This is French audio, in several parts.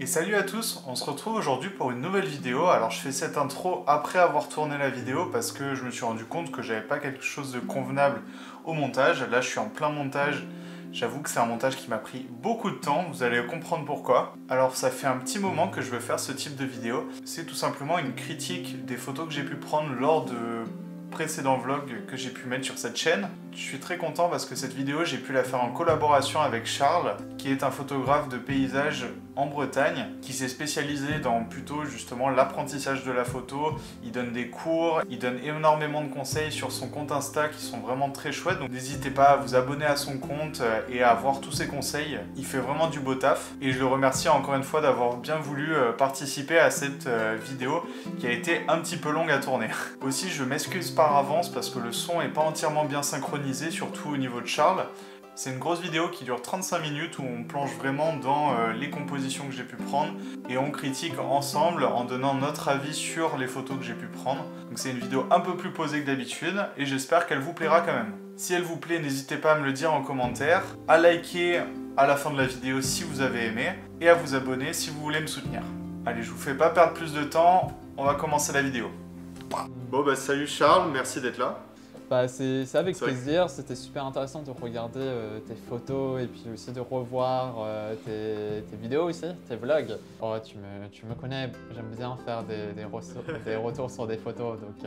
salut à tous, on se retrouve aujourd'hui pour une nouvelle vidéo. Alors je fais cette intro après avoir tourné la vidéo parce que je me suis rendu compte que j'avais pas quelque chose de convenable au montage. Là je suis en plein montage, j'avoue que c'est un montage qui m'a pris beaucoup de temps, vous allez comprendre pourquoi. Alors ça fait un petit moment que je veux faire ce type de vidéo. C'est tout simplement une critique des photos que j'ai pu prendre lors de précédents vlogs que j'ai pu mettre sur cette chaîne. Je suis très content parce que cette vidéo j'ai pu la faire en collaboration avec Charles, qui est un photographe de paysage en Bretagne, qui s'est spécialisé dans plutôt justement l'apprentissage de la photo. Il donne des cours, il donne énormément de conseils sur son compte Insta qui sont vraiment très chouettes, donc n'hésitez pas à vous abonner à son compte et à voir tous ses conseils. Il fait vraiment du beau taf et je le remercie encore une fois d'avoir bien voulu participer à cette vidéo qui a été un petit peu longue à tourner. Aussi je m'excuse par avance parce que le son n'est pas entièrement bien synchronisé, surtout au niveau de Charles. C'est une grosse vidéo qui dure 35 minutes où on plonge vraiment dans les compositions que j'ai pu prendre et on critique ensemble en donnant notre avis sur les photos que j'ai pu prendre. Donc c'est une vidéo un peu plus posée que d'habitude et j'espère qu'elle vous plaira quand même. Si elle vous plaît, n'hésitez pas à me le dire en commentaire, à liker à la fin de la vidéo si vous avez aimé et à vous abonner si vous voulez me soutenir. Allez, je vous fais pas perdre plus de temps, on va commencer la vidéo. Bon bah salut Charles, merci d'être là. Bah, c'est avec plaisir, c'était super intéressant de regarder tes photos et puis aussi de revoir tes vidéos aussi, tes vlogs. Oh, tu me connais, j'aime bien faire des retours sur des photos, donc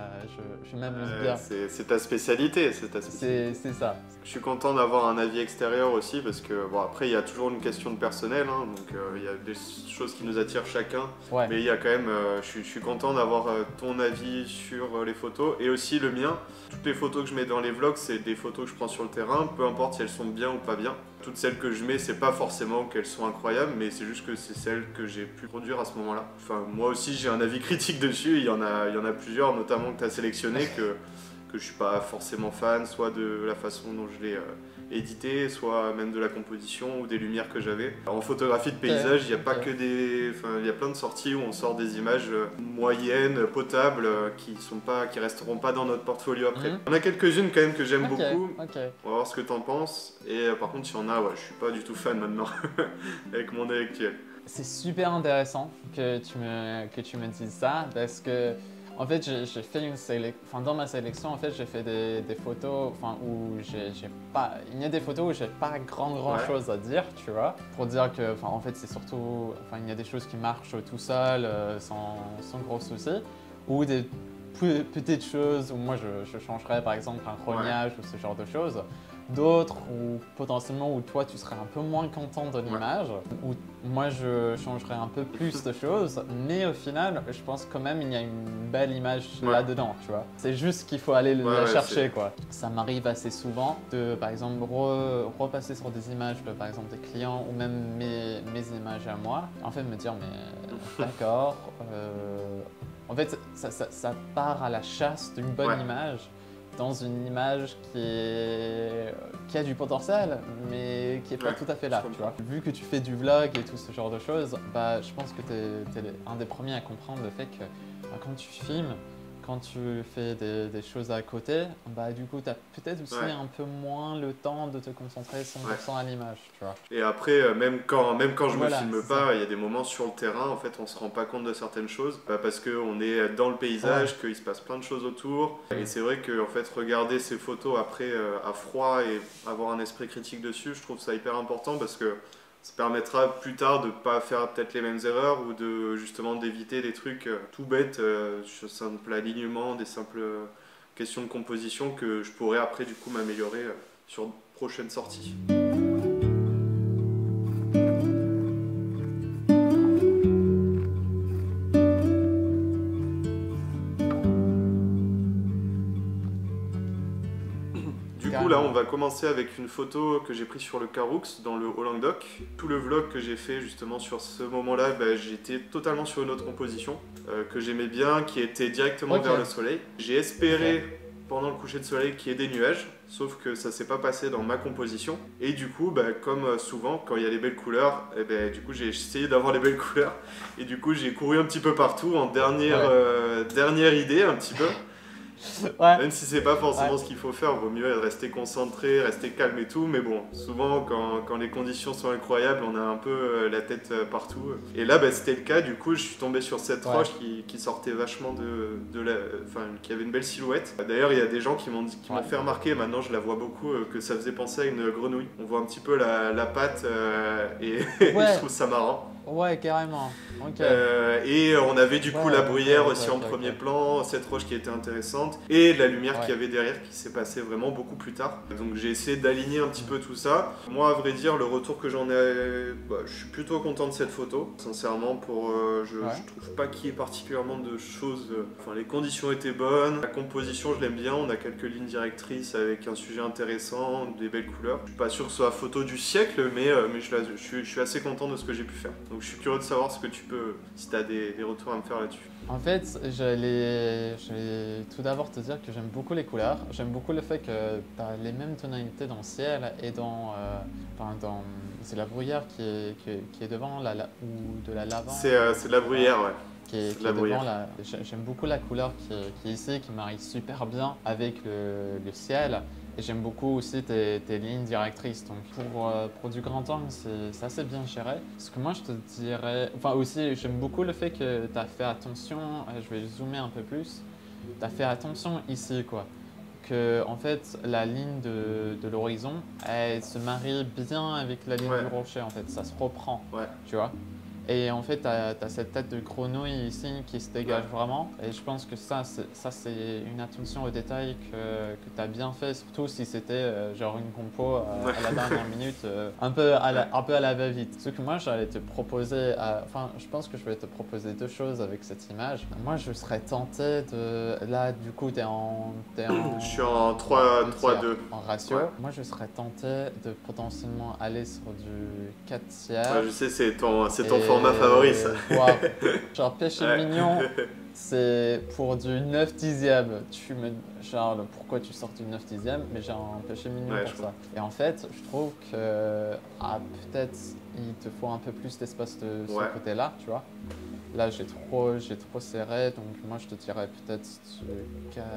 je m'amuse bien. C'est ta spécialité, c'est ta spécialité. C'est ça. Je suis content d'avoir un avis extérieur aussi parce que bon après il y a toujours une question de personnel, hein, donc il y a des choses qui nous attirent chacun, ouais. Mais il y a quand même, je suis content d'avoir ton avis sur les photos et aussi le mien. Toutes les photos que je mets dans les vlogs, c'est des photos que je prends sur le terrain, peu importe si elles sont bien ou pas bien. Toutes celles que je mets, c'est pas forcément qu'elles sont incroyables, mais c'est juste que c'est celles que j'ai pu produire à ce moment-là. Enfin, moi aussi, j'ai un avis critique dessus, il y en a plusieurs, notamment que tu as sélectionné, que je suis pas forcément fan, soit de la façon dont je l'ai édité, soit même de la composition ou des lumières que j'avais. En photographie de paysage, il n'y a pas que des... Enfin, il y a plein de sorties où on sort des images moyennes, potables, qui resteront pas dans notre portfolio après. On a quelques-unes quand même que j'aime beaucoup. On va voir ce que t'en penses. Et par contre, il y en a, ouais, je suis pas du tout fan maintenant, avec mon œil actuel. C'est super intéressant que tu me dises ça, parce que en fait, j'ai fait une sélection. Enfin, dans ma sélection, en fait, j'ai fait des photos, enfin, où j'ai pas. Il y a des photos où j'ai pas grand chose à dire, tu vois, pour dire que, enfin, en fait, c'est surtout, enfin, il y a des choses qui marchent tout seul, sans gros soucis, ou des petites choses où moi je changerais, par exemple, un rognage ou ce genre de choses. D'autres où potentiellement où toi tu serais un peu moins content de l'image, où moi je changerais un peu plus de choses, mais au final je pense quand même il y a une belle image là-dedans, tu vois. C'est juste qu'il faut aller la chercher, quoi. Ça m'arrive assez souvent de par exemple repasser sur des images de par exemple des clients ou même mes images à moi, en fait me dire mais d'accord, en fait ça part à la chasse d'une bonne image, dans une image qui a du potentiel, mais qui n'est pas tout à fait là, tu vois. Vu que tu fais du vlog et tout ce genre de choses, bah, je pense que tu es un des premiers à comprendre le fait que quand tu filmes, quand tu fais des choses à côté, bah, du coup, tu as peut-être aussi un peu moins le temps de te concentrer 100% à l'image, tu vois. Et après, même quand je me filme pas, il y a des moments sur le terrain, en fait, on se rend pas compte de certaines choses, parce qu'on est dans le paysage, qu'il se passe plein de choses autour. Et c'est vrai que en fait, regarder ces photos après à froid et avoir un esprit critique dessus, je trouve ça hyper important parce que ça permettra plus tard de ne pas faire peut-être les mêmes erreurs ou de justement d'éviter des trucs tout bêtes, sur simple alignement, des simples questions de composition que je pourrais après du coup m'améliorer sur de prochaines sorties. Là, on va commencer avec une photo que j'ai prise sur le Caroux dans le Haut-Languedoc. Tout le vlog que j'ai fait justement sur ce moment-là, j'étais totalement sur une autre composition que j'aimais bien, qui était directement vers le soleil. J'ai espéré pendant le coucher de soleil qu'il y ait des nuages, sauf que ça s'est pas passé dans ma composition. Et du coup, comme souvent, quand il y a les belles couleurs, du coup j'ai essayé d'avoir les belles couleurs. Et du coup j'ai couru un petit peu partout en dernière idée un petit peu. Ouais. Même si c'est pas forcément Ouais. ce qu'il faut faire, vaut mieux rester concentré, rester calme et tout. Mais bon, souvent quand les conditions sont incroyables, on a un peu la tête partout. Et là, bah, c'était le cas. Du coup, je suis tombé sur cette Ouais. roche qui sortait vachement enfin, qui avait une belle silhouette. D'ailleurs, il y a des gens qui m'ont Ouais. fait remarquer, maintenant je la vois beaucoup, que ça faisait penser à une grenouille. On voit un petit peu la patte et je Ouais. trouve ça marrant. Ouais, carrément. Ok. Et on avait du coup Ouais, la ok, bruyère ok, aussi en ok, premier ok. plan, cette roche qui était intéressante, et la lumière qu'il y Ouais. avait derrière qui s'est passée vraiment beaucoup plus tard. Donc j'ai essayé d'aligner un petit peu tout ça. Moi, à vrai dire, le retour que j'en ai, bah, je suis plutôt content de cette photo. Sincèrement, Ouais. je trouve pas qu'il y ait particulièrement de choses. Enfin, les conditions étaient bonnes, la composition, je l'aime bien. On a quelques lignes directrices avec un sujet intéressant, des belles couleurs. Je suis pas sûr que ce soit la photo du siècle, mais je suis assez content de ce que j'ai pu faire. Donc je suis curieux de savoir ce que tu peux, si tu as des retours à me faire là-dessus. En fait, j'allais tout d'abord te dire que j'aime beaucoup les couleurs. J'aime beaucoup le fait que tu as les mêmes tonalités dans le ciel et c'est la bruyère qui est devant ou de la lavande. C'est de la bruyère, ouais. C'est de Qui la est devant bruyère. J'aime beaucoup la couleur qui est ici, qui marie super bien avec le ciel. Et j'aime beaucoup aussi tes lignes directrices. Donc pour du grand angle, c'est assez bien géré. Ce que moi je te dirais, enfin aussi j'aime beaucoup le fait que tu as fait attention, je vais zoomer un peu plus, tu as fait attention ici quoi. Que en fait la ligne de l'horizon, elle se marie bien avec la ligne Ouais. du rocher en fait, ça se reprend, Ouais. tu vois. Et en fait, tu as cette tête de grenouille ici qui se dégage Ouais. vraiment. Et je pense que ça c'est une attention au détail que tu as bien fait, surtout si c'était genre une compo à la dernière minute, un peu à la va-vite. Ce que moi, j'allais te proposer, enfin, je pense que je vais te proposer deux choses avec cette image. Moi, je serais tenté de. Là, du coup, Je suis en deux 3, tiers 2. en ratio. Ouais. Moi, je serais tenté de potentiellement aller sur du 4 Ouais, tiers. je sais, c'est ton format favori, ça. Voir, genre péché Ouais. mignon, c'est pour du 9 dixième. Genre, pourquoi tu sors du 9 dixième? Mais j'ai un péché mignon Ouais, pour je ça. Et en fait, je trouve que peut-être il te faut un peu plus d'espace de Ouais. ce côté-là, tu vois. Là, j'ai trop serré, donc moi je te dirais peut-être du 4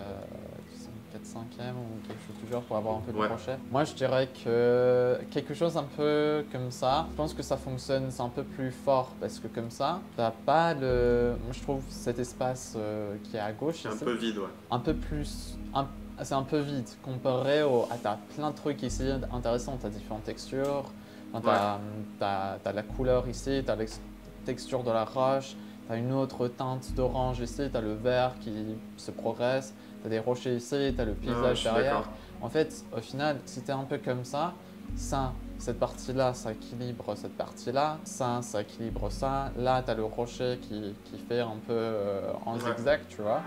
cinquième ou quelque chose du genre pour avoir un peu de Ouais. crochet. Moi, je dirais que quelque chose un peu comme ça, je pense que ça fonctionne, c'est un peu plus fort parce que comme ça, t'as pas le. Moi, je trouve cet espace qui est à gauche C'est un ici, peu vide, ouais. un peu plus. C'est un peu vide comparé à. T'as plein de trucs ici intéressants, t'as différentes textures, enfin, t'as la couleur ici, t'as la texture de la roche. Tu as une autre teinte d'orange ici, tu as le vert qui se progresse, tu as des rochers ici, tu as le Non, je paysage suis derrière. d'accord. En fait, au final, si tu es un peu comme ça, cette partie-là, ça équilibre cette partie-là, ça équilibre ça. Là, tu as le rocher qui fait un peu en Ouais. zigzag, tu vois.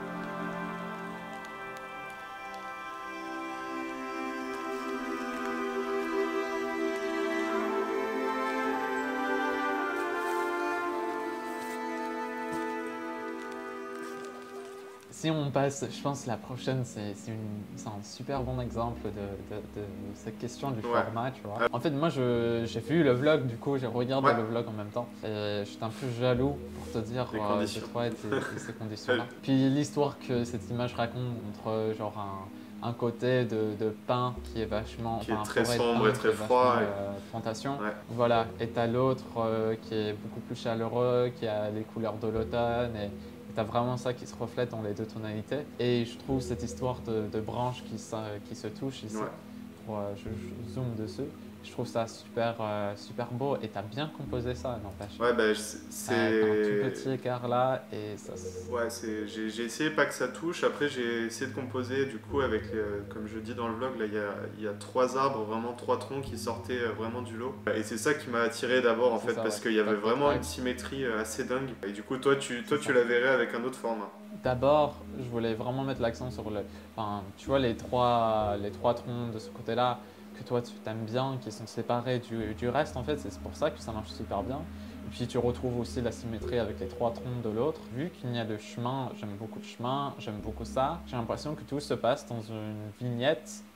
Si on passe, je pense que la prochaine, c'est un super bon exemple de cette question du Ouais. format, tu vois. En fait, moi, j'ai vu le vlog, du coup, j'ai regardé Ouais. le vlog en même temps. Et j'étais un peu jaloux pour te dire Les conditions. de toi et ces conditions-là. Puis l'histoire que cette image raconte entre genre un côté de pin qui est vachement... Qui est enfin, un très forêt de sombre pin et qui très est froid, vachement, et- plantation. Ouais. Voilà, et t'as l'autre qui est beaucoup plus chaleureux, qui a les couleurs de l'automne et t'as vraiment ça qui se reflète dans les deux tonalités. Et je trouve cette histoire de branches qui se touchent ici, Ouais. je zoome dessus, je trouve ça super beau et t'as bien composé ça, n'empêche. Ouais, bah, T'as un tout petit écart là et ça. Ouais, j'ai essayé pas que ça touche. Après, j'ai essayé de composer, du coup, avec, comme je dis dans le vlog, là, il y a 3 arbres, vraiment 3 troncs qui sortaient vraiment du lot. Et c'est ça qui m'a attiré d'abord, en C'est fait, ça, parce ouais. qu'il y avait T'as vraiment fait une symétrie assez dingue. Et du coup, toi, tu ça. la verrais avec un autre format. D'abord, je voulais vraiment mettre l'accent sur enfin, tu vois les trois troncs de ce côté-là que toi tu t'aimes bien, qui sont séparés du reste en fait, c'est pour ça que ça marche super bien. Et puis tu retrouves aussi la symétrie avec les 3 troncs de l'autre. Vu qu'il y a le chemin, j'aime beaucoup le chemin, j'aime beaucoup ça. J'ai l'impression que tout se passe dans une vignette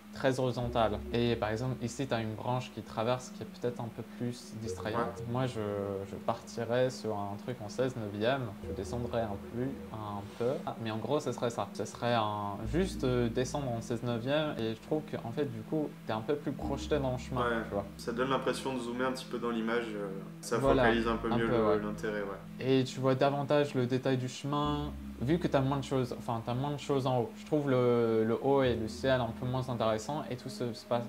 très horizontale. Et par exemple, ici, tu as une branche qui traverse qui est peut-être un peu plus distrayante. Ouais. Moi, je partirais sur un truc en 16/9, je descendrais un peu. Mais en gros, ce serait ça. Ce serait juste descendre en 16/9 et je trouve qu'en fait, du coup, tu es un peu plus projeté dans le chemin, Ouais. tu vois. Ça donne l'impression de zoomer un petit peu dans l'image, ça Voilà, focalise un peu un mieux peu, ouais. l'intérêt. Ouais. Et tu vois davantage le détail du chemin, vu que tu as moins de choses, en haut. Je trouve le haut et le ciel un peu moins intéressant et tout se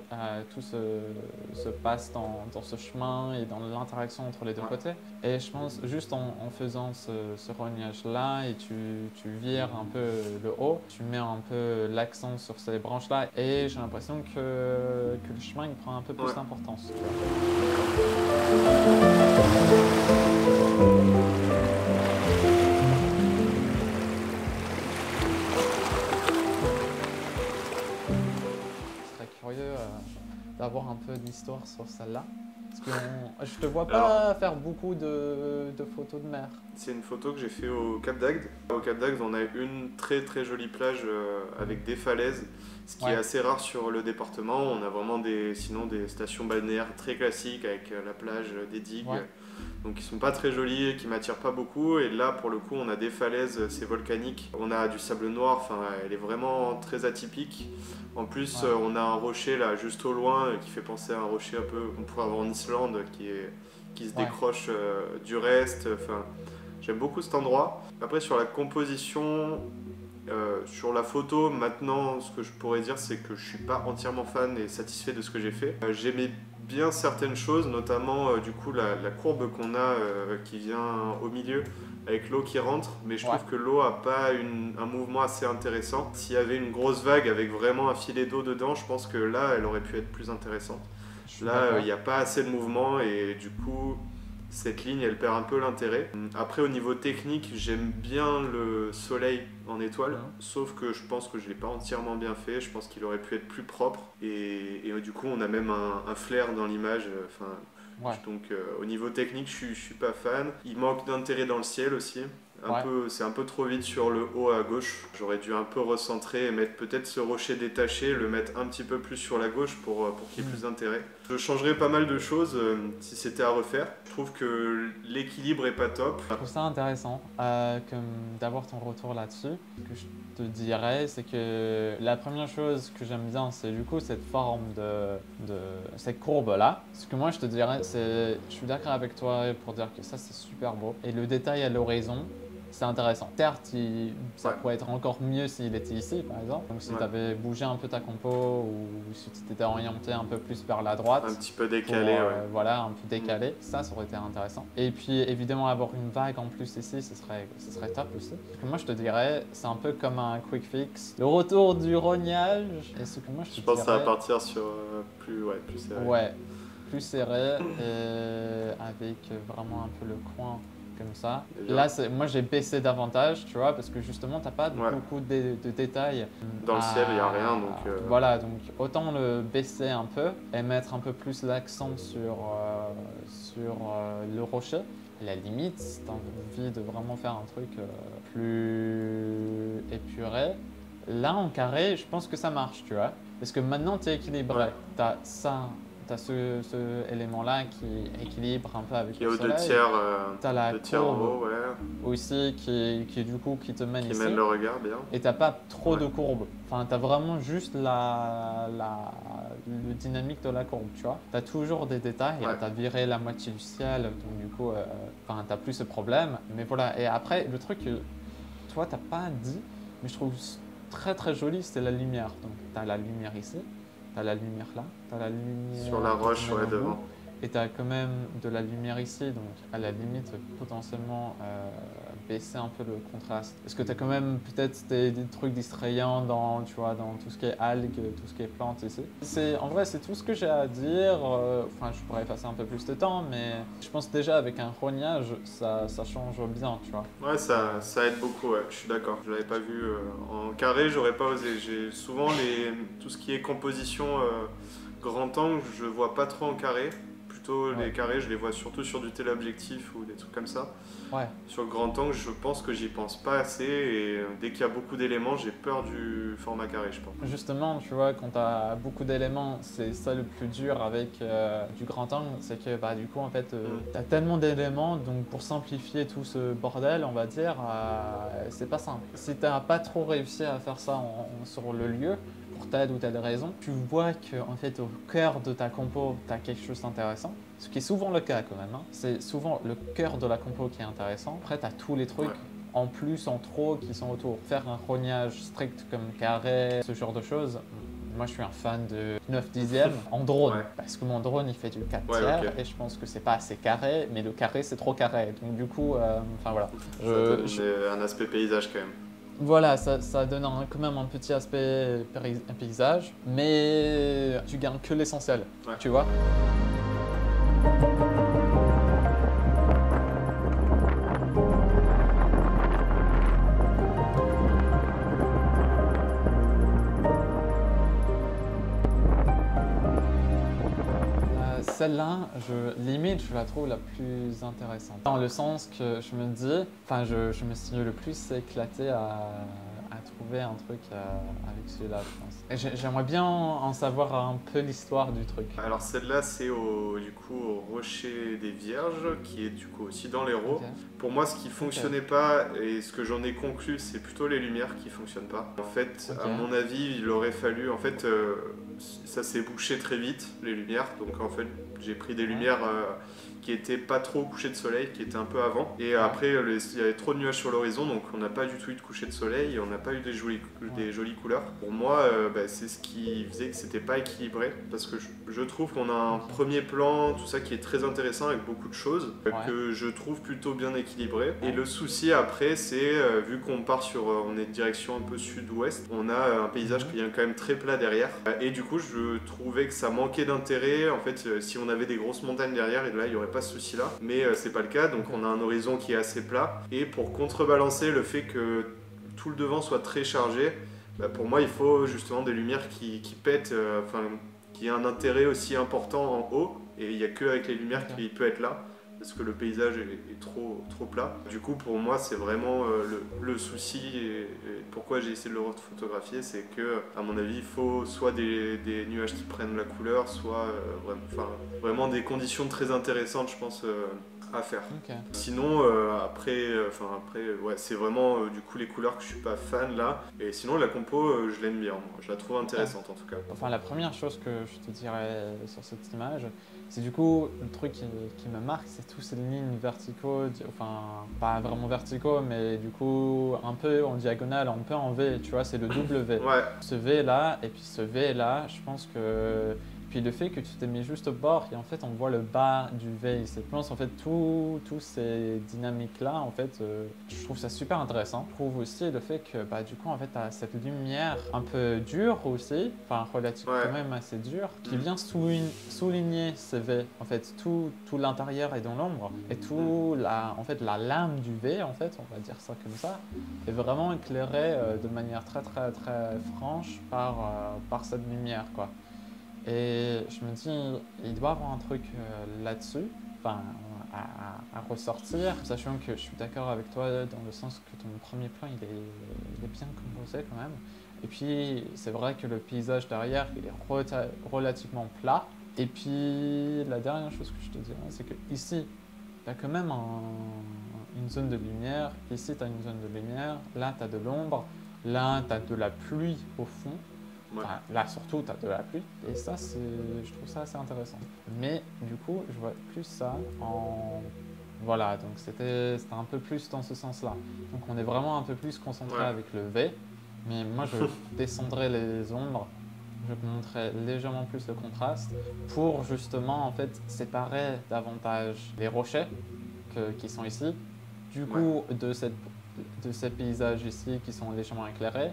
passe dans ce chemin et dans l'interaction entre les deux Ouais. côtés. Et je pense juste en faisant ce rognage-là et tu vires un peu le haut, tu mets un peu l'accent sur ces branches-là et j'ai l'impression que le chemin il prend un peu plus Ouais. d'importance. Curieux d'avoir un peu d'histoire sur celle-là. Parce que je te vois pas faire beaucoup de photos de mer. C'est une photo que j'ai fait au Cap d'Agde. Au Cap d'Agde, on a une très très jolie plage avec des falaises, ce qui est assez rare sur le département. On a vraiment sinon des stations balnéaires très classiques avec la plage, des digues. Ouais. Donc qui sont pas très jolies, qui m'attirent pas beaucoup. Et là, pour le coup, on a des falaises, c'est volcanique. On a du sable noir, enfin, elle est vraiment très atypique. En plus, on a un rocher là, juste au loin, qui fait penser à un rocher un peu qu'on pourrait avoir en Islande, qui se décroche du reste. Enfin, j'aime beaucoup cet endroit. Après, sur la composition, sur la photo, maintenant, ce que je pourrais dire, c'est que je suis pas entièrement fan et satisfait de ce que j'ai fait. J'aimais bien certaines choses, notamment du coup la courbe qu'on a qui vient au milieu avec l'eau qui rentre, mais je trouve que l'eau a pas un mouvement assez intéressant. S'il y avait une grosse vague avec vraiment un filet d'eau dedans, je pense que là elle aurait pu être plus intéressante. Là il n'y a pas assez de mouvement et du coup cette ligne elle perd un peu l'intérêt. Après au niveau technique, j'aime bien le soleil en étoile, sauf que je pense que je l'ai pas entièrement bien fait. Je pense qu'il aurait pu être plus propre et du coup on a même un flair dans l'image. Donc au niveau technique je suis pas fan. Il manque d'intérêt dans le ciel aussi. C'est un peu trop vite sur le haut à gauche. J'aurais dû un peu recentrer et mettre peut-être ce rocher détaché, le mettre un petit peu plus sur la gauche pour qu'il y ait plus d'intérêt. Je changerais pas mal de choses si c'était à refaire. Je trouve que l'équilibre est pas top. Je trouve ça intéressant d'avoir ton retour là-dessus. Ce que je te dirais, c'est que la première chose que j'aime bien, c'est du coup cette forme cette courbe-là. Ce que moi je te dirais, c'est je suis d'accord avec toi pour dire que ça c'est super beau. Et le détail à l'horizon, c'est intéressant. Certes, ça pourrait être encore mieux s'il était ici, par exemple. Donc, si tu avais bougé un peu ta compo ou si tu t'étais orienté un peu plus vers la droite. Un petit peu décalé, Voilà, un peu décalé. Ça aurait été intéressant. Et puis, évidemment, avoir une vague en plus ici, ce serait top aussi. Ce que moi, je te dirais, c'est un peu comme un quick fix. Le retour du rognage. Et ce que moi, je pense que ça va partir sur plus serré. Ouais, plus serré avec vraiment un peu le coin. Comme ça. Là, moi j'ai baissé davantage, tu vois, parce que justement, t'as pas beaucoup de détails. Dans le ciel, il n'y a rien. Voilà, donc autant le baisser un peu et mettre un peu plus l'accent sur le rocher. À la limite, si t'as envie de vraiment faire un truc plus épuré, là en carré, je pense que ça marche, tu vois. Parce que maintenant, tu es équilibré. T'as ça. Tu as ce élément-là qui équilibre un peu avec le soleil. Tu as la courbe aussi qui du coup qui te mène ici. Qui mène le regard bien. Et tu n'as pas trop de courbe. Enfin, tu as vraiment juste le dynamique de la courbe, tu vois. Tu as toujours des détails. Tu as viré la moitié du ciel, donc du coup, tu n'as plus ce problème. Mais voilà. Et après, le truc que toi, tu n'as pas dit, mais je trouve très très joli, c'est la lumière. Donc, tu as la lumière ici. T'as la lumière là, t'as la lumière sur la roche devant. Et t'as quand même de la lumière ici, donc à la limite potentiellement baisser un peu le contraste. Parce que t'as quand même peut-être des trucs distrayants dans tout ce qui est algues, tout ce qui est plantes ici. En vrai, c'est tout ce que j'ai à dire. Enfin, je pourrais passer un peu plus de temps, mais je pense déjà avec un rognage, ça change bien, tu vois. Ouais, ça aide beaucoup, je suis d'accord. Je l'avais pas vu en carré, j'aurais pas osé. J'ai souvent tout ce qui est composition grand angle, je vois pas trop en carré. plutôt les carrés, je les vois surtout sur du téléobjectif ou des trucs comme ça. Ouais. Sur le grand angle, je pense que j'y pense pas assez et dès qu'il y a beaucoup d'éléments, j'ai peur du format carré, je pense. Justement, tu vois, quand tu as beaucoup d'éléments, c'est ça le plus dur avec du grand angle, c'est que du coup, en fait, tu as tellement d'éléments, donc pour simplifier tout ce bordel, on va dire, c'est pas simple. Si tu n'as pas trop réussi à faire ça sur le lieu, pour telle ou telle raison, tu vois qu'en fait, au cœur de ta compo, tu as quelque chose d'intéressant. Ce qui est souvent le cas quand même, hein. C'est souvent le cœur de la compo qui est intéressant. Après, tu as tous les trucs en plus, en trop, qui sont autour. Faire un rognage strict comme carré, ce genre de choses. Moi, je suis un fan de 9 dixièmes en drone, parce que mon drone, il fait du 4 tiers, et je pense que c'est pas assez carré, mais le carré, c'est trop carré. Donc du coup, enfin voilà. Ça donne un aspect paysage quand même. Voilà, ça donne quand même un petit aspect paysage, mais tu gardes que l'essentiel, tu vois. Celle-là, limite, je la trouve la plus intéressante. Dans le sens que je me dis, enfin, je me suis le plus éclaté à trouver un truc avec celui-là, je pense. Et j'aimerais bien en savoir un peu l'histoire du truc. Alors celle-là, c'est au Rocher des Vierges, qui est du coup aussi dans l'Hérault. Okay. Pour moi, ce qui fonctionnait pas, et ce que j'en ai conclu, c'est plutôt les lumières qui fonctionnent pas. En fait, à mon avis, il aurait fallu, en fait, ça s'est bouché très vite, les lumières. Donc en fait, j'ai pris des lumières qui étaient pas trop au coucher de soleil, qui étaient un peu avant. Et après, il y avait trop de nuages sur l'horizon, donc on n'a pas du tout eu de coucher de soleil, et on n'a pas eu des jolies couleurs. Pour moi, c'est ce qui faisait que c'était pas équilibré, parce que je trouve qu'on a un premier plan, tout ça qui est très intéressant avec beaucoup de choses, que je trouve plutôt bien équilibré. Et le souci après, c'est vu qu'on part on est de direction un peu sud-ouest, on a un paysage qui est quand même très plat derrière. Et du coup, je trouvais que ça manquait d'intérêt. En fait, si on avait des grosses montagnes derrière, et là, il y aurait pas ce souci là, mais c'est pas le cas, donc on a un horizon qui est assez plat, et pour contrebalancer le fait que tout le devant soit très chargé, pour moi il faut justement des lumières qui pètent, qui aient un intérêt aussi important en haut, et il n'y a que avec les lumières qui peut être là, parce que le paysage est trop plat. Du coup, pour moi, c'est vraiment le souci, et pourquoi j'ai essayé de le photographier, c'est que, à mon avis, il faut soit des nuages qui prennent la couleur, soit vraiment des conditions très intéressantes, je pense, à faire. Sinon, après, c'est vraiment du coup les couleurs que je suis pas fan là. Et sinon, la compo, je l'aime bien. Moi. Je la trouve intéressante en tout cas. Enfin, la première chose que je te dirais sur cette image, c'est du coup le truc qui me marque, c'est toutes ces lignes verticaux, enfin pas vraiment verticaux, mais du coup un peu en diagonale, un peu en V. Tu vois, c'est le W. Ce V là et puis ce V là, je pense que. Puis le fait que tu t'es mis juste au bord et en fait on voit le bas du V. Je pense en fait tous ces dynamiques là, en fait, je trouve ça super intéressant. Je trouve aussi le fait que du coup en fait tu as cette lumière un peu dure aussi, enfin relativement quand même assez dure, qui vient souligner ce V. En fait tout l'intérieur est dans l'ombre et en fait la lame du V, en fait on va dire ça comme ça, est vraiment éclairée de manière très franche par cette lumière quoi. Et je me dis, il doit y avoir un truc là-dessus, enfin, à ressortir, sachant que je suis d'accord avec toi dans le sens que ton premier plan, il est bien composé quand même. Et puis, c'est vrai que le paysage derrière, il est relativement plat. Et puis, la dernière chose que je te dirais, c'est que ici, tu as quand même une zone de lumière. Ici, tu as une zone de lumière. Là, tu as de l'ombre. Là, tu as de la pluie au fond. Enfin, là surtout tu as de la pluie et ça je trouve ça assez intéressant, mais du coup je vois plus ça voilà, donc c'était un peu plus dans ce sens là, donc on est vraiment un peu plus concentré avec le V, mais moi je descendrais les ombres, je montrerais légèrement plus le contraste pour justement en fait séparer davantage les rochers qui sont ici du coup de ces paysages ici qui sont légèrement éclairés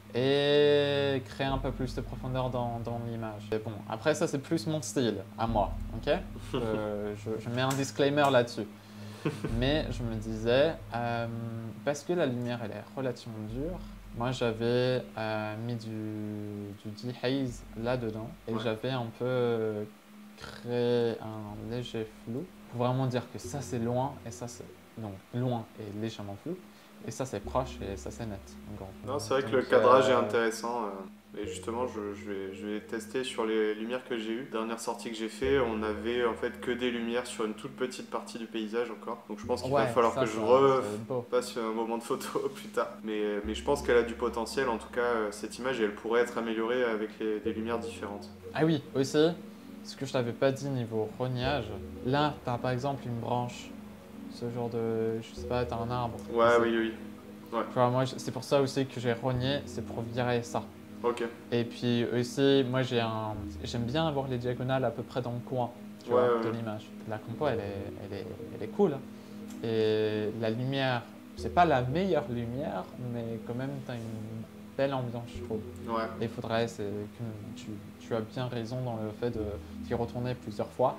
et créer un peu plus de profondeur dans l'image. Bon, après ça c'est plus mon style, à moi, ok. Je mets un disclaimer là-dessus. Mais je me disais, parce que la lumière elle est relativement dure, moi j'avais mis du dehaze là-dedans et j'avais un peu créer un léger flou pour vraiment dire que ça c'est loin et ça c'est non, loin et légèrement flou. Et ça c'est proche et ça c'est net. En gros. Non, c'est vrai que le cadrage est intéressant. Et justement, je vais tester sur les lumières que j'ai eues. Dernière sortie que j'ai fait, on avait en fait que des lumières sur une toute petite partie du paysage encore. Donc je pense qu'il va falloir que je repasse un moment de photo plus tard. Mais je pense qu'elle a du potentiel. En tout cas, cette image, elle pourrait être améliorée avec des lumières différentes. Ah oui, aussi, ce que je t'avais pas dit niveau rognage. Là, tu as par exemple une branche. Ce genre de, je sais pas, t'as un arbre. Ouais, oui. Ouais. Tu vois, moi, c'est pour ça aussi que j'ai rogné, c'est pour virer ça. Ok. Et puis aussi, moi, j'aime bien avoir les diagonales à peu près dans le coin, tu vois, de l'image. La compo, elle est cool. Et la lumière, c'est pas la meilleure lumière, mais quand même, t'as une belle ambiance, je trouve. Ouais. Et il faudrait, c'est que tu as bien raison dans le fait d'y retourner plusieurs fois.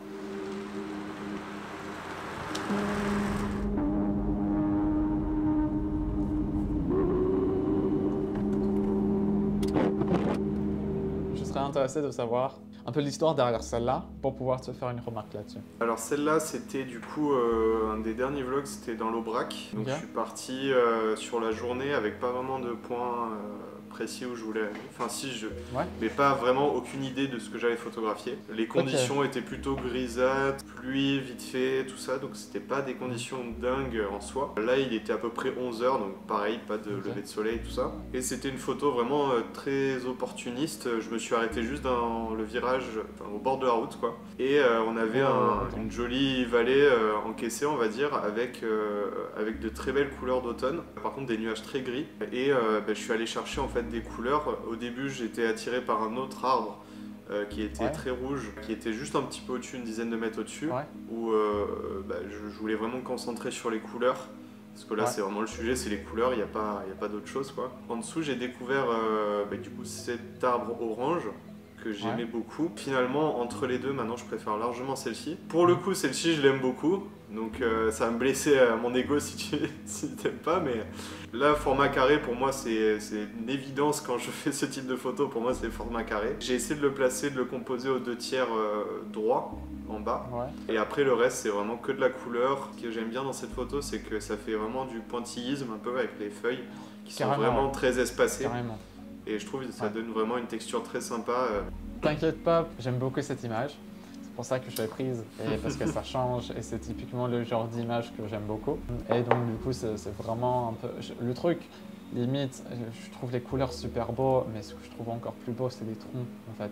Je serais intéressé de savoir un peu l'histoire derrière celle-là pour pouvoir te faire une remarque là-dessus. Alors celle-là, c'était du coup un des derniers vlogs, c'était dans l'Aubrac. Donc je suis parti sur la journée avec pas vraiment de points précis où je voulais aller. Enfin si, mais pas vraiment aucune idée de ce que j'allais photographier. Les conditions étaient plutôt grisâtres, pluie, vite fait, tout ça. Donc c'était pas des conditions dingues en soi. Là, il était à peu près 11 h, donc pareil, pas de lever de soleil, tout ça. Et c'était une photo vraiment très opportuniste. Je me suis arrêté juste dans le virage, au bord de la route, quoi. Et on avait une jolie vallée encaissée, on va dire, avec de très belles couleurs d'automne. Par contre, des nuages très gris. Et je suis allé chercher en fait des couleurs. Au début, j'étais attiré par un autre arbre qui était très rouge, qui était juste un petit peu au-dessus, une dizaine de mètres au-dessus, où je voulais vraiment me concentrer sur les couleurs. Parce que là, c'est vraiment le sujet, c'est les couleurs, il n'y a pas d'autre chose, quoi. En dessous, j'ai découvert du coup cet arbre orange que j'aimais beaucoup. Finalement, entre les deux, maintenant, je préfère largement celle-ci. Pour le coup, celle-ci, je l'aime beaucoup. Donc ça va me blesser à mon ego si tu t'aimes pas, mais là, format carré, pour moi, c'est une évidence quand je fais ce type de photo. Pour moi, c'est le format carré. J'ai essayé de le placer, de le composer aux 2/3 droit, en bas. Et après, le reste, c'est vraiment que de la couleur. Ce que j'aime bien dans cette photo, c'est que ça fait vraiment du pointillisme, un peu avec les feuilles qui sont vraiment très espacées. Et je trouve que ça donne vraiment une texture très sympa. T'inquiète pas, j'aime beaucoup cette image. C'est pour ça que je l'ai prise, et parce que ça change, et c'est typiquement le genre d'image que j'aime beaucoup. Et donc du coup, c'est vraiment un peu... Le truc, limite, je trouve les couleurs super beaux, mais ce que je trouve encore plus beau, c'est les troncs, en fait.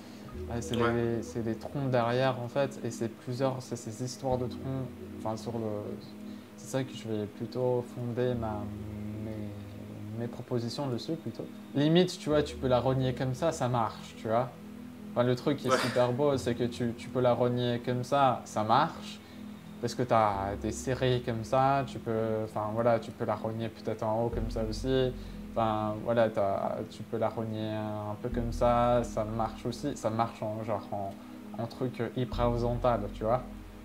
C'est les troncs derrière, en fait, et c'est ces histoires de troncs, enfin c'est ça que je vais plutôt fonder mes propositions dessus, plutôt. Limite, tu vois, tu peux la rogner comme ça marche, tu vois. Enfin, le truc qui est super beau, c'est que tu peux la rogner comme ça marche. Parce que tu as des séries comme ça, tu peux la rogner peut-être en haut comme ça aussi. Enfin, voilà, tu peux la rogner un peu comme ça marche aussi. Ça marche en truc hyper horizontal, tu vois.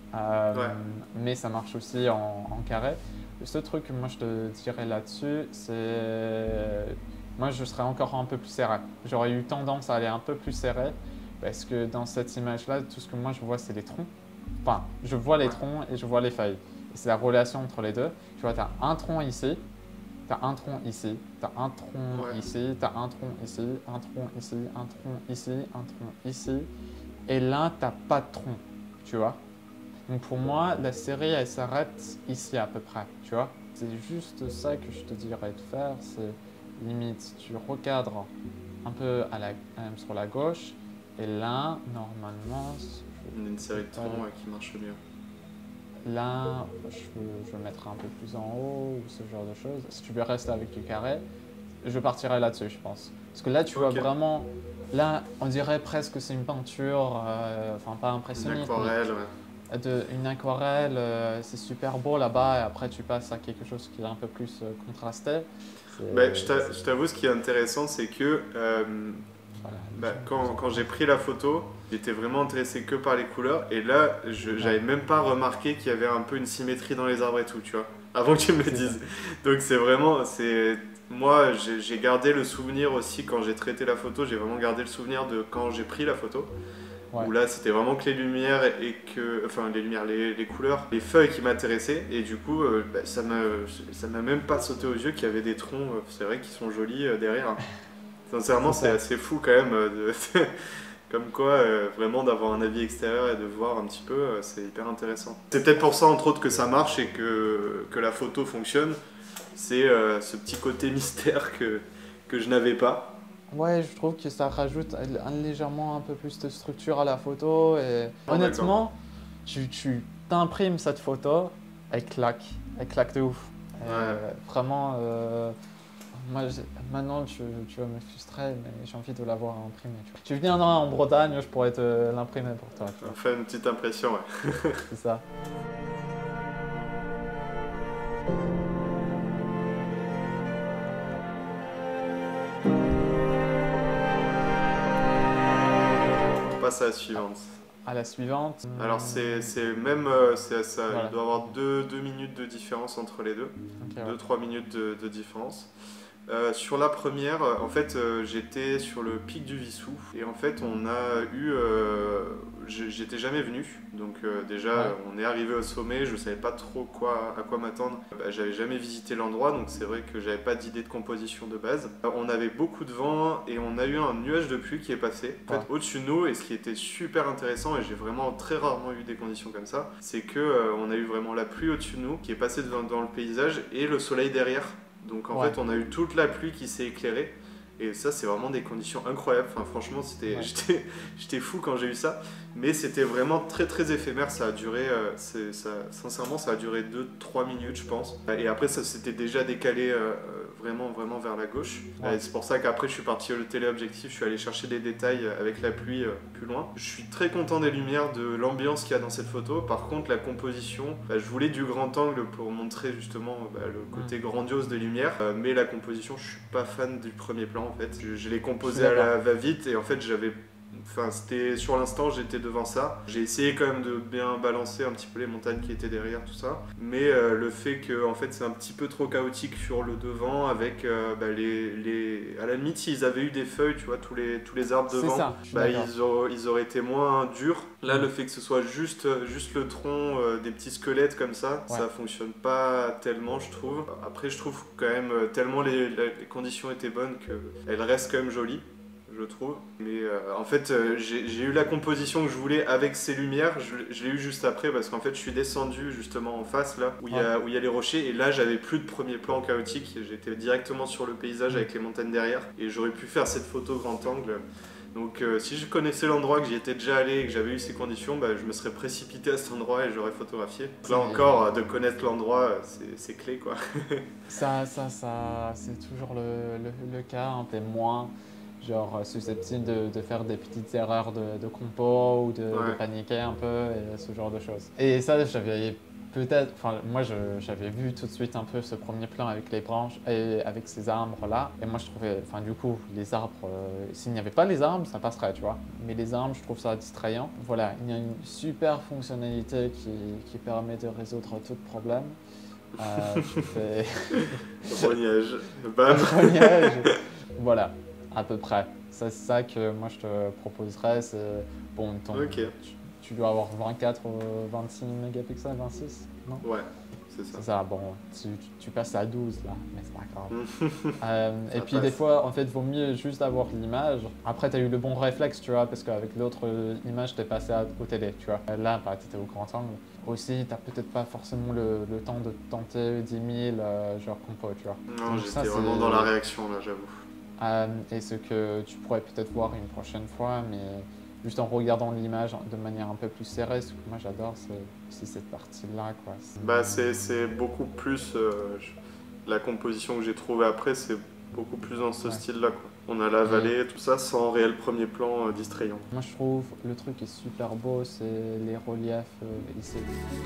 Mais ça marche aussi en carré. Le seul truc que moi je te dirais là-dessus, c'est... Moi, je serais encore un peu plus serré. J'aurais eu tendance à aller un peu plus serré parce que dans cette image-là, tout ce que moi je vois, c'est les troncs. Enfin, je vois les troncs et je vois les feuilles. Et c'est la relation entre les deux. Tu vois, tu as un tronc ici, tu as un tronc ici, tu as un tronc ici, tu as un tronc ici, un tronc ici, un tronc ici, un tronc ici. Et là, tu n'as pas de tronc, tu vois. Donc pour moi, la série, elle s'arrête ici à peu près, tu vois. C'est juste ça que je te dirais de faire, c'est limite, tu recadres un peu sur la gauche, et là, normalement... On a une série de troncs qui marche bien. Là, je vais mettre un peu plus en haut, ou ce genre de choses. Si tu veux rester avec du carré, je partirai là-dessus, je pense. Parce que là, tu vois vraiment... Là, on dirait presque que c'est une peinture, enfin pas impressionniste. Une aquarelle, une aquarelle, c'est super beau là-bas, et après tu passes à quelque chose qui est un peu plus contrasté. Je t'avoue, ce qui est intéressant, c'est que quand j'ai pris la photo, j'étais vraiment intéressé que par les couleurs, et là, j'avais même pas remarqué qu'il y avait un peu une symétrie dans les arbres et tout, tu vois, avant que tu me le dises. Donc c'est vraiment, moi, j'ai gardé le souvenir aussi, quand j'ai traité la photo, j'ai vraiment gardé le souvenir de quand j'ai pris la photo. où là c'était vraiment que les lumières et que, enfin les lumières, les couleurs, les feuilles qui m'intéressaient, et du coup ça m'a même pas sauté aux yeux qu'il y avait des troncs, c'est vrai, qui sont jolis derrière. Sincèrement, c'est assez fou quand même, comme quoi vraiment d'avoir un avis extérieur et de voir un petit peu, c'est hyper intéressant. C'est peut-être pour ça entre autres que ça marche et que la photo fonctionne, c'est ce petit côté mystère que je n'avais pas. Ouais, je trouve que ça rajoute légèrement un peu plus de structure à la photo. Et honnêtement, tu t'imprimes cette photo, elle claque de ouf. Ouais. Vraiment, moi, maintenant tu vas me frustrer, mais j'ai envie de l'avoir imprimée. Tu viendras en Bretagne, je pourrais te l'imprimer pour toi. On fait une petite impression, ouais. C'est ça. On passe à la suivante. À la suivante. Alors ça Voilà. il doit y avoir 2 minutes de différence entre les deux, Ok, ouais. 2-3 minutes de différence. Sur la première, en fait, j'étais sur le pic du Vissou et en fait, j'étais jamais venu, donc déjà, on est arrivé au sommet, je savais pas trop à quoi m'attendre. J'avais jamais visité l'endroit, donc c'est vrai que j'avais pas d'idée de composition de base. On avait beaucoup de vent et on a eu un nuage de pluie qui est passé en fait, au-dessus de nous, et ce qui était super intéressant, et j'ai vraiment très rarement eu des conditions comme ça, c'est que on a eu vraiment la pluie au-dessus de nous qui est passée dans le paysage et le soleil derrière. Donc en fait, on a eu toute la pluie qui s'est éclairée. Et ça, c'est vraiment des conditions incroyables. Enfin, franchement, j'étais fou quand j'ai eu ça. Mais c'était vraiment très très éphémère. Ça a duré, sincèrement, ça a duré 2-3 minutes, je pense. Et après, ça s'était déjà décalé vraiment vers la gauche. Et c'est pour ça qu'après, je suis parti au téléobjectif. Je suis allé chercher des détails avec la pluie plus loin. Je suis très content des lumières, de l'ambiance qu'il y a dans cette photo. Par contre, la composition, je voulais du grand angle pour montrer justement le côté grandiose des lumières. Mais la composition, je suis pas fan du premier plan. En fait, je l'ai composé à la va-vite et en fait c'était sur l'instant, j'étais devant ça. J'ai essayé quand même de bien balancer un petit peu les montagnes qui étaient derrière, tout ça. Mais le fait que en fait c'est un petit peu trop chaotique sur le devant, avec à la limite s'ils avaient eu des feuilles, tu vois, tous les arbres devant, ils auraient été moins durs. Là, le fait que ce soit juste le tronc, des petits squelettes comme ça fonctionne pas tellement, je trouve. Après, je trouve quand même tellement les conditions étaient bonnes qu'elles restent quand même jolies, je trouve. Mais en fait, j'ai eu la composition que je voulais avec ces lumières. Je l'ai eu juste après parce qu'en fait, je suis descendu justement en face, là, où il y a les rochers. Et là, j'avais plus de premier plan chaotique. J'étais directement sur le paysage avec les montagnes derrière. Et j'aurais pu faire cette photo grand angle. Donc si je connaissais l'endroit, que j'y étais déjà allé et que j'avais eu ces conditions, je me serais précipité à cet endroit et j'aurais photographié. Là encore, de connaître l'endroit, c'est clé, quoi. Ça c'est toujours le cas, un peu moins susceptible de faire des petites erreurs de compo ou de paniquer un peu et ce genre de choses. Et ça, j'avais j'avais vu tout de suite un peu ce premier plan avec les branches et avec ces arbres là. Et moi je trouvais, du coup, les arbres, s'il n'y avait pas les arbres, ça passerait, tu vois. Mais les arbres, je trouve ça distrayant. Voilà, il y a une super fonctionnalité qui permet de résoudre tout problème. Tu fais... Rognage, bam. Rognage. Voilà, à peu près. C'est ça que moi je te proposerais. C'est bon, tu dois avoir 24 ou 26 mégapixels, 26, non? Ouais, c'est ça. C'est ça, bon, tu passes à 12 là, mais c'est pas grave. Et puis des fois, en fait, vaut mieux juste avoir l'image. Après, tu as eu le bon réflexe, tu vois, parce qu'avec l'autre image, tu es passé au télé, tu vois. Là, tu étais au grand angle. Aussi, tu n'as peut-être pas forcément le temps de tenter 10 000 compo, tu vois. Non, j'étais vraiment dans la réaction là, j'avoue. Et ce que tu pourrais peut-être voir une prochaine fois, mais juste en regardant l'image de manière un peu plus serrée, ce que moi j'adore, c'est cette partie-là, quoi. C'est beaucoup plus... la composition que j'ai trouvée après, c'est beaucoup plus dans ce style-là, quoi. On a la vallée, tout ça, sans réel premier plan distrayant. Moi je trouve le truc est super beau, c'est les reliefs ici.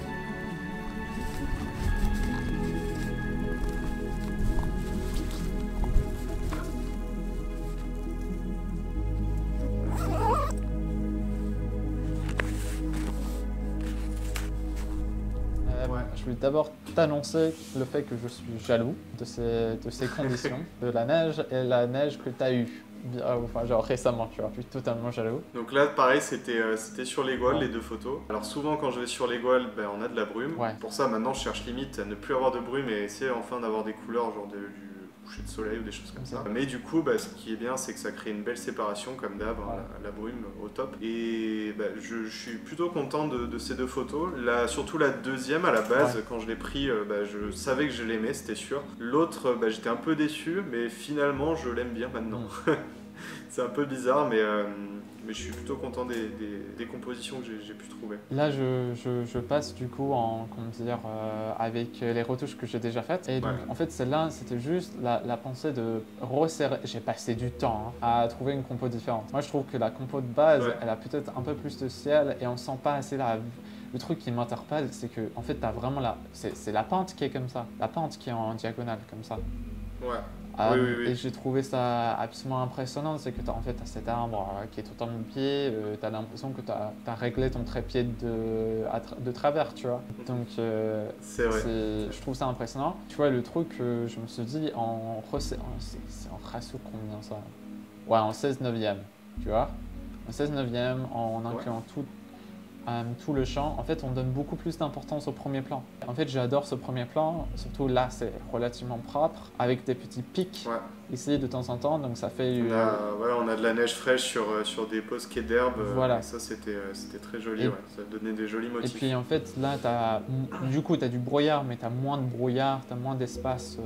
Je voulais d'abord t'annoncer le fait que je suis jaloux de ces conditions, de la neige et la neige que tu as eue. enfin, genre récemment, tu vois. Je suis totalement jaloux. Donc là, pareil, c'était sur les Gaules, les deux photos. Alors souvent, quand je vais sur les Gaules, ben, on a de la brume. Ouais. Pour ça, maintenant, je cherche limite à ne plus avoir de brume et essayer enfin d'avoir des couleurs, genre du coucher de soleil ou des choses comme ça. Mais du coup, bah, ce qui est bien, c'est que ça crée une belle séparation, comme d'hab, hein, la brume au top. Et bah, je suis plutôt content de ces deux photos. Surtout la deuxième, à la base, quand je l'ai pris, bah, je savais que je l'aimais, c'était sûr. L'autre, bah, j'étais un peu déçu, mais finalement, je l'aime bien maintenant. C'est un peu bizarre, mais je suis plutôt content des compositions que j'ai pu trouver. Là, je passe du coup avec les retouches que j'ai déjà faites. Et donc, en fait, celle-là, c'était juste la pensée de resserrer. J'ai passé du temps à trouver une compo différente. Moi, je trouve que la compo de base, elle a peut-être un peu plus de ciel et on sent pas assez le truc qui m'interpelle, c'est que en fait, t'as vraiment c'est la pente qui est comme ça, la pente qui est en diagonale comme ça. Ouais. Oui. Et j'ai trouvé ça absolument impressionnant, c'est que tu as cet arbre qui est tout en pied, tu as l'impression que tu as réglé ton trépied de travers, tu vois. Donc c'est vrai. Je trouve ça impressionnant. Tu vois, le truc, je me suis dit, c'est en ratio combien ça? Ouais, en 16/9, tu vois. En 16/9, en incluant tout le champ, en fait, on donne beaucoup plus d'importance au premier plan. En fait, j'adore ce premier plan, surtout là, c'est relativement propre, avec des petits pics ici de temps en temps, donc ça fait... on a de la neige fraîche sur des posquets d'herbe, et ça c'était très joli, ça donnait des jolis motifs. Et puis en fait, là, du coup, tu as du brouillard, mais tu as moins de brouillard, tu as moins d'espace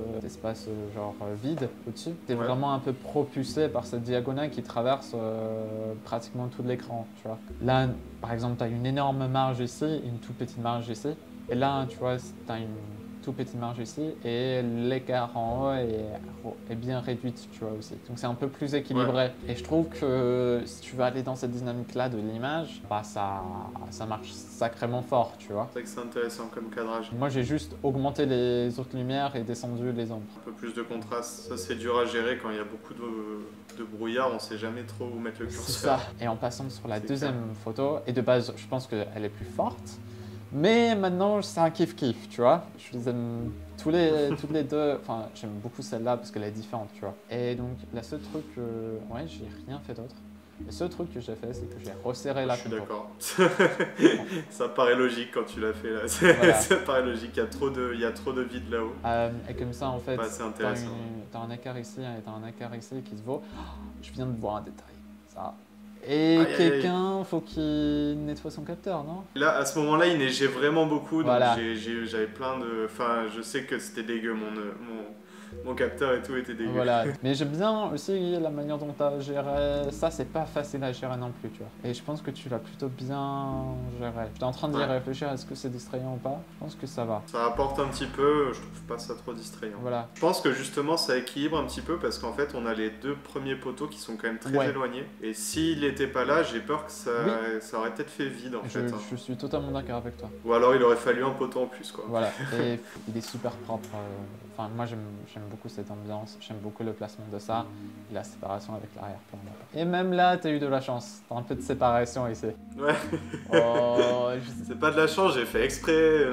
vide au-dessus. Tu es vraiment un peu propulsé par cette diagonale qui traverse pratiquement tout l'écran, tu vois. Là, par exemple, tu as une énorme marge ici, une toute petite marge ici. Et là, tu vois, tu as une toute petite marge ici et l'écart en haut est bien réduite, tu vois aussi. Donc c'est un peu plus équilibré. Et je trouve que si tu veux aller dans cette dynamique-là de l'image, bah ça marche sacrément fort, tu vois. C'est vrai que c'est intéressant comme cadrage. Moi, j'ai juste augmenté les autres lumières et descendu les ombres. Un peu plus de contraste, ça c'est dur à gérer quand il y a beaucoup de brouillard, on sait jamais trop où mettre le curseur. C'est ça. Et en passant sur la deuxième photo, et de base, je pense qu'elle est plus forte. Mais maintenant, c'est un kiff-kiff, tu vois. Je les aime toutes les deux. Enfin, j'aime beaucoup celle-là parce qu'elle est différente, tu vois. Et donc, le seul truc, j'ai rien fait d'autre. Le seul truc que j'ai fait, c'est que j'ai resserré la compo. Je suis d'accord. Ça paraît logique quand tu l'as fait là. Ça paraît logique, il y a trop de vide là-haut. Et comme ça, en fait, t'as un écart ici et t'as un écart ici qui se vaut. Je viens de voir un détail. Ça. Et quelqu'un, faut qu'il nettoie son capteur, non? Là, à ce moment-là, il neigeait vraiment beaucoup, donc j'avais plein de... Enfin, je sais que c'était dégueu, mon capteur et tout était dégueu. Voilà, mais j'aime bien aussi la manière dont tu as géré. Ça, c'est pas facile à gérer non plus, tu vois. Et je pense que tu l'as plutôt bien géré. J'étais en train d'y réfléchir, est-ce que c'est distrayant ou pas? Je pense que ça va. Ça apporte un petit peu, je trouve pas ça trop distrayant. Voilà. Je pense que justement, ça équilibre un petit peu parce qu'en fait, on a les deux premiers poteaux qui sont quand même très éloignés. Et s'il n'était pas là, j'ai peur que ça aurait peut-être fait vide en fait. Je suis totalement d'accord avec toi. Ou alors, il aurait fallu un poteau en plus, quoi. Voilà, et il est super propre. Enfin, moi, j'aime beaucoup cette ambiance, j'aime beaucoup le placement de ça et la séparation avec l'arrière-plan. Et même là, tu as eu de la chance, tu as un peu de séparation ici. Ouais. C'est pas de la chance, j'ai fait exprès.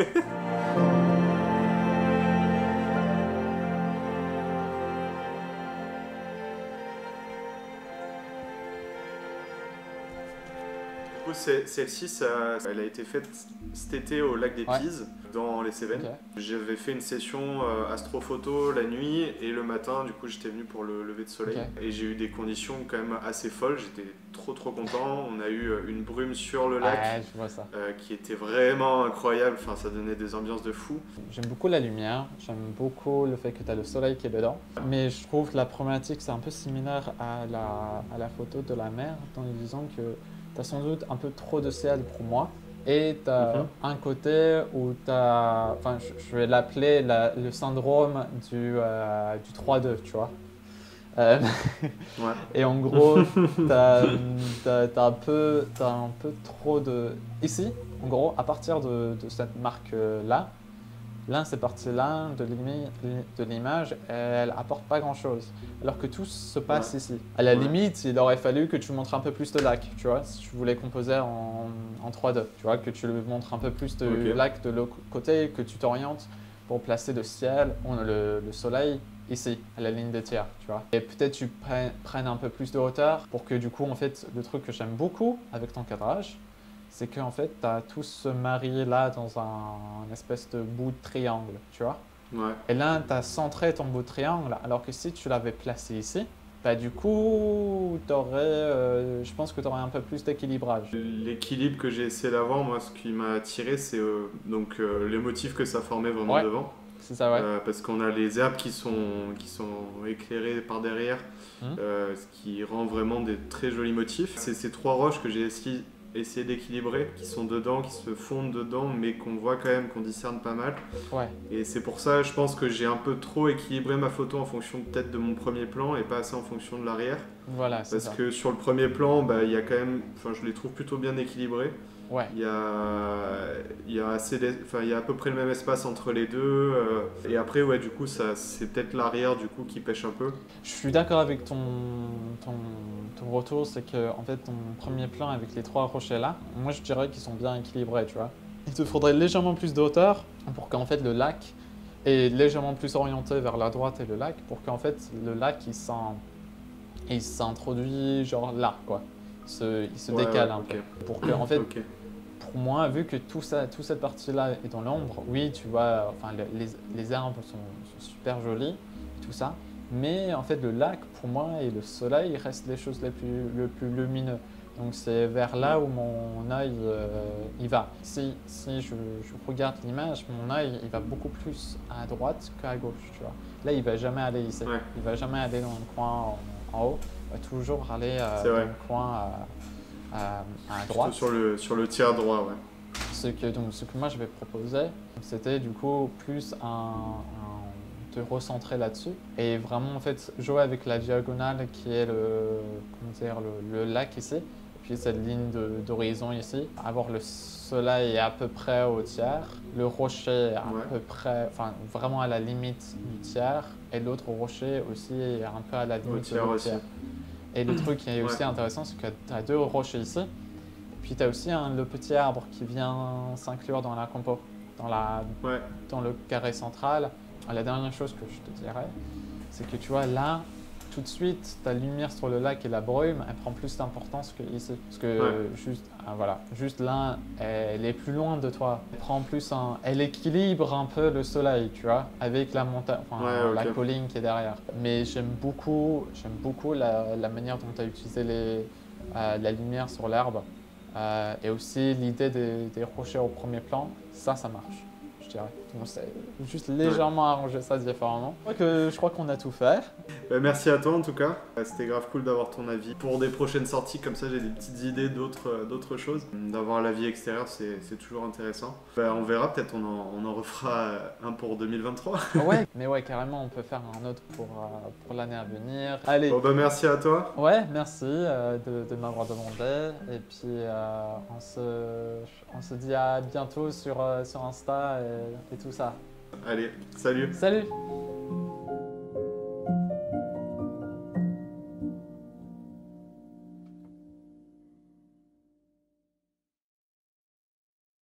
Celle-ci, elle a été faite cet été au lac des Pises, dans les Cévennes. J'avais fait une session astrophoto la nuit et le matin, du coup, j'étais venu pour le lever de soleil. Et j'ai eu des conditions quand même assez folles, j'étais trop content. On a eu une brume sur le lac je vois ça. Qui était vraiment incroyable, enfin, ça donnait des ambiances de fou. J'aime beaucoup la lumière, j'aime beaucoup le fait que tu as le soleil qui est dedans. Mais je trouve que la problématique, c'est un peu similaire à la photo de la mer, en disant que tu as sans doute un peu trop de ciel pour moi. Et tu as un côté où tu as, enfin, je vais l'appeler le syndrome du 3-2, tu vois. Et en gros, t'as un peu trop de... Ici, en gros, à partir de cette marque-là, ces parties-là de l'image, elle apporte pas grand-chose. Alors que tout se passe ici. À la limite, il aurait fallu que tu montres un peu plus de lac, tu vois, si tu voulais composer en 3-2. Tu vois, que tu montres un peu plus de lac de l'autre côté, que tu t'orientes pour placer le ciel, le soleil ici, à la ligne de tir, tu vois. Et peut-être tu prennes un peu plus de hauteur pour que du coup, en fait, le truc que j'aime beaucoup avec ton cadrage, c'est qu'en fait, tu as tout ce marié là dans un espèce de bout de triangle, tu vois. Ouais. Et là, tu as centré ton bout de triangle, alors que si tu l'avais placé ici, bah du coup, je pense que tu aurais un peu plus d'équilibrage. L'équilibre que j'ai essayé d'avoir, moi, ce qui m'a attiré, c'est les motifs que ça formait vraiment Ouais. devant. C'est ça, ouais. Parce qu'on a les herbes qui sont éclairées par derrière, Mhm. ce qui rend vraiment des très jolis motifs. C'est ces trois roches que j'ai essayé d'équilibrer, qui sont dedans, qui se fondent dedans, mais qu'on voit quand même, qu'on discerne pas mal. Ouais. Et c'est pour ça, je pense que j'ai un peu trop équilibré ma photo en fonction peut-être de mon premier plan et pas assez en fonction de l'arrière. Voilà, c'est Parce ça. que sur le premier plan, bah, il y a quand même, enfin, je les trouve plutôt bien équilibrés. Ouais. Il y a il y a à peu près le même espace entre les deux. Et après, ouais, du coup, c'est peut-être l'arrière du coup qui pêche un peu. Je suis d'accord avec ton retour, c'est que en fait ton premier plan avec les trois rochers là, moi je dirais qu'ils sont bien équilibrés, tu vois. Il te faudrait légèrement plus de hauteur pour qu'en fait le lac est légèrement plus orienté vers la droite et le lac, pour qu'en fait le lac il s'introduit genre là quoi. Il se décale un peu. Pour que en fait, Ok. pour moi, vu que toute cette partie-là est dans l'ombre, oui, tu vois, enfin, les arbres sont super jolis, tout ça. Mais en fait, le lac, pour moi, et le soleil restent les choses le plus lumineux. Donc c'est vers là où mon œil il va. Si je regarde l'image, mon œil il va beaucoup plus à droite qu'à gauche, tu vois. Là, il va jamais aller ici. Ouais. Il va jamais aller dans le coin en haut. Il va toujours aller C'est dans vrai. le coin à Plutôt droite. sur le tiers droit, ouais. Ce que moi je vais proposer, c'était du coup plus te recentrer là-dessus et vraiment en fait jouer avec la diagonale qui est le lac ici, et puis cette ligne d'horizon ici, avoir le soleil à peu près au tiers, le rocher à Ouais. peu près, enfin vraiment à la limite du tiers, et l'autre rocher aussi un peu à la limite tiers de l'autre aussi. tiers. Et le truc qui est aussi Ouais. intéressant, c'est que tu as deux rochers ici. Puis tu as aussi le petit arbre qui vient s'inclure dans la compo, Ouais. dans le carré central. La dernière chose que je te dirais, c'est que tu vois là, tout de suite, ta lumière sur le lac et la brume, elle prend plus d'importance qu'ici. Parce que juste là, elle est plus loin de toi. Elle prend plus elle équilibre un peu le soleil, tu vois, avec la montagne, la colline qui est derrière. Mais j'aime beaucoup la manière dont tu as utilisé la lumière sur l'herbe. Et aussi l'idée des rochers au premier plan, ça marche, je dirais. Donc c'est juste légèrement arranger ça différemment. Je crois qu'on a tout fait. Bah, merci à toi en tout cas. C'était grave cool d'avoir ton avis. Pour des prochaines sorties, comme ça j'ai des petites idées d'autres choses. D'avoir l'avis extérieur, c'est toujours intéressant. Bah, on verra, peut-être on en refera un pour 2023. Ouais, mais ouais, carrément, on peut faire un autre pour l'année à venir. Allez. Bon bah merci à toi. Ouais, merci de m'avoir demandé. Et puis on se dit à bientôt sur Insta et tout ça. Allez, salut. Salut!